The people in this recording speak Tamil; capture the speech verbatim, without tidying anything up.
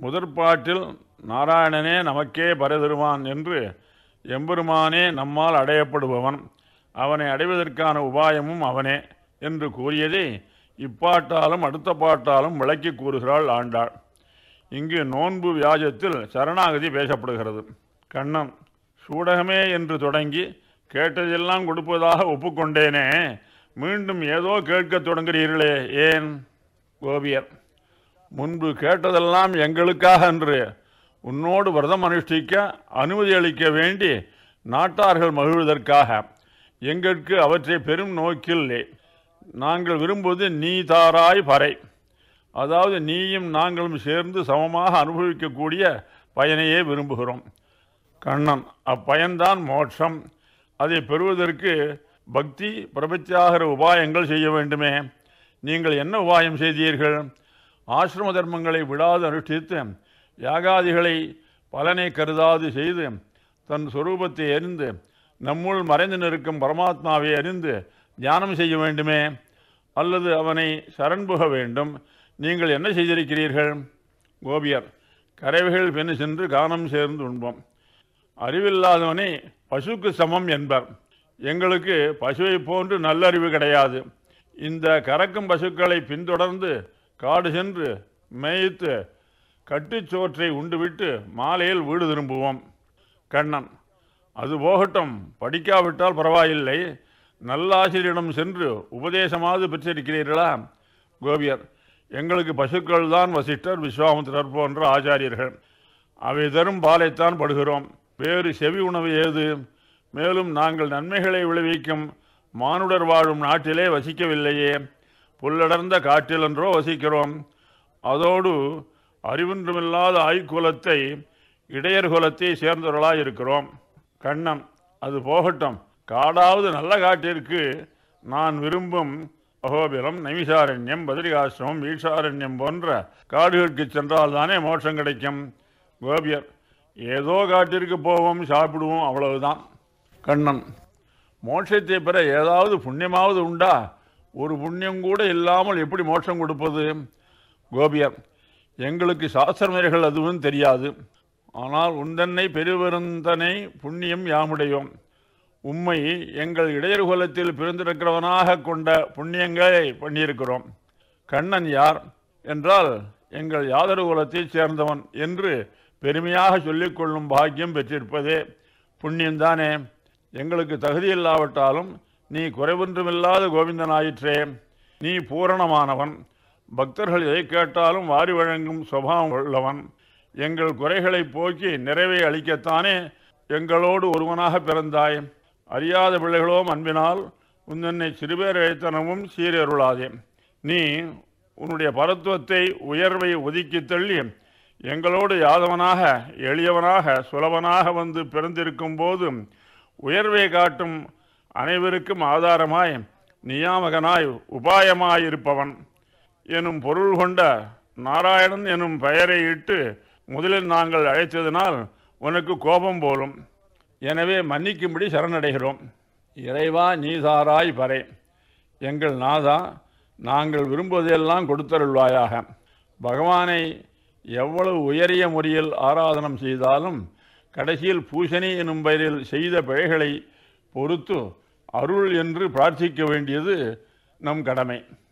முதற்பாட்டில் நாராயணனே நமக்கே பரதருவான் என்று எம்பெருமானே நம்மால் அடையப்படுபவன், அவனை அடைவதற்கான உபாயமும் அவனே என்று கூறியதை இப்பாட்டாலும் அடுத்த பாட்டாலும் விளக்கி கூறுகிறாள் ஆண்டாள். இங்கு நோன்பு வியாஜத்தில் சரணாகதி பேசப்படுகிறது. கண்ணன் சூடகமே என்று தொடங்கி கேட்டதெல்லாம் கொடுப்பதாக ஒப்புக்கொண்டேனே, மீண்டும் ஏதோ கேட்கத் தொடங்குகிறீர்களே, ஏன்? கோபியர் முன்பு கேட்டதெல்லாம் எங்களுக்காக என்று உன்னோடு விரதம் அனுஷ்டிக்க அனுமதி அளிக்க வேண்டி நாட்டார்கள் மகிழ்வதற்காக. எங்களுக்கு அவற்றை பெரும் நோக்கில்லை. நாங்கள் விரும்புவது நீ தாராய் பறை, அதாவது நீயும் நாங்களும் சேர்ந்து சமமாக அனுபவிக்கக்கூடிய பயனையே விரும்புகிறோம். கண்ணன் அப்பயன்தான் மோட்சம். அதை பெறுவதற்கு பக்தி பிரபத்தியாகிற உபாயங்கள் செய்ய வேண்டுமே. நீங்கள் என்ன உபாயம் செய்தீர்கள்? ஆசிரம தர்மங்களை விடாது அனுஷ்டித்து யாகாதிகளை பலனை கருதாது செய்து தன் சொரூபத்தை அறிந்து நம்முள் மறைந்து நிற்கும் பரமாத்மாவை அறிந்து தியானம் செய்ய வேண்டுமே, அல்லது அவனை சரண்புக வேண்டும். நீங்கள் என்ன செய்திருக்கிறீர்கள்? கோபியர் கரைவைகள் பெண்ணு சென்று கானம் சேர்ந்து உண்போம். அறிவில்லாதவனை பசுக்கு சமம் என்பர். எங்களுக்கு பசுவை போன்று நல்லறிவு கிடையாது. இந்த கறக்கும் பசுக்களை பின்தொடர்ந்து காடு சென்று மேய்த்து கட்டுச்சோற்றை உண்டுவிட்டு மாலையில் வீடு திரும்புவோம். கண்ணன் அது போகட்டும், படிக்காவிட்டால் பரவாயில்லை. நல்லாசிரியரிடம் சென்று உபதேசமாவது பெற்றிருக்கிறீர்களா? கோபியர் எங்களுக்கு பசுக்கள் தான் வசிஷ்டர், விஸ்வாமித்திரர் போன்ற ஆச்சாரியர்கள். அவை தரும் பாலைத்தான் படுகிறோம். வேறு செவி உணவு ஏது? மேலும் நாங்கள் நன்மைகளை விளைவிக்கும் மானுடர் வாழும் நாட்டிலே வசிக்கவில்லையே, புல்லடர்ந்த காட்டிலென்றோ வசிக்கிறோம். அதோடு அறிவொன்றுமில்லாத ஆய்குலத்தை இடையர் குலத்தை சேர்ந்தவர்களாக இருக்கிறோம். கண்ணன் அது போகட்டும், காடாவது நல்ல காட்டிற்கு நான் விரும்பும் அகோபிலம், நைமிசாரண்யம், பத்ரிகாசிரமம், ஈஷாரண்யம் போன்ற காடுகளுக்கு சென்றால் தானே மோட்சம் கிடைக்கும். கோபியர் ஏதோ காட்டிற்கு போவோம், சாப்பிடுவோம், அவ்வளவுதான். கண்ணன் மோட்சத்தை பெற ஏதாவது புண்ணியமாவது உண்டா? ஒரு புண்ணியம் கூட இல்லாமல் எப்படி மோட்சம் கொடுப்பது? கோபியர் எங்களுக்கு சாஸ்திரமேர்கள் அதுவும் தெரியாது. ஆனால் உந்தன்னை பெருவருந்தனை புண்ணியம் யாமுடையோம். உம்மை எங்கள் இடையர்குலத்தில் பிறந்திருக்கிறவனாக கொண்ட புண்ணியங்களை பண்ணியிருக்கிறோம். கண்ணன் யார் என்றால் எங்கள் யாதரு குலத்தைச் சேர்ந்தவன் என்று பெருமையாக சொல்லிக்கொள்ளும் பாக்கியம் பெற்றிருப்பதே புண்ணியம்தானே. எங்களுக்கு தகுதியில்லாவிட்டாலும் நீ குறைவொன்றுமில்லாத கோவிந்தனாயிற்றே. நீ பூரணமானவன். பக்தர்கள் எதை கேட்டாலும் வாரி வழங்கும் சுபாவம் உள்ளவன். எங்கள் குறைகளை போக்கி நிறைவை அளிக்கத்தானே எங்களோடு ஒருவனாக பிறந்தாய். அறியாத பிள்ளைகளோம் அன்பினால் உன்னை சிறுபேர் இழைத்தனமும் சீரருளாதே. நீ உன்னுடைய பரத்துவத்தை உயர்வை ஒதுக்கி தள்ளி எங்களோடு யாதவனாக எளியவனாக சுலபனாக வந்து பிறந்திருக்கும் போது உயர்வை காட்டும் அனைவருக்கும் ஆதாரமாய் நியாமகனாய் உபாயமாயிருப்பவன் எனும் பொருள் கொண்ட நாராயணன் எனும் பெயரை இட்டு முதலில் நாங்கள் அழைத்ததினால் உனக்கு கோபம் போலும். எனவே மன்னிக்கும்படி சரணடைகிறோம். இறைவா நீசாராய் பறை. எங்கள் நாதா, நாங்கள் விரும்புவதையெல்லாம் கொடுத்தருள்வாயாக. பகவானை எவ்வளவு உயரிய முறையில் ஆராதனம் செய்தாலும் கடைசியில் பூசணி எனும் பெயரில் செய்த பிழைகளை பொறுத்து அருள் என்று பிரார்த்திக்க வேண்டியது நம் கடமை.